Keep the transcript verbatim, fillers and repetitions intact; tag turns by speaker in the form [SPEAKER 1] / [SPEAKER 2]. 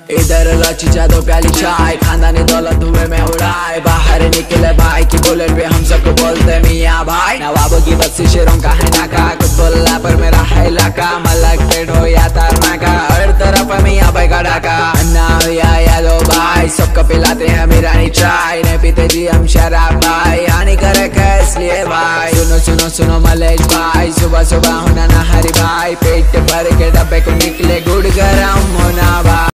[SPEAKER 1] इधर लाची दो प्याली चाय, खानदानी दौलत हुए में उड़ाए। बाहर निकले भाई की बुलेट पे हम सबको बोलते मियाँ भाई। नवाबों की बस्ती शेरों का है नाका, कुछ बोलना पर मेरा है इलाका। मलक पेट हो या तारमा का, हर तरफ मियाँ भाई का डाका। अन्ना हो या यादो भाई, सबको पिलाते हैं मीरानी चाय। नहीं पीते जी हम शराब भाई, हानि करे इसलिए भाई। सुनो सुनो सुनो मलेश भाई, सुबह सुबह होना ना हरी भाई। पेट भर के डब्बे को निकले गुड़ गरम होना भाई।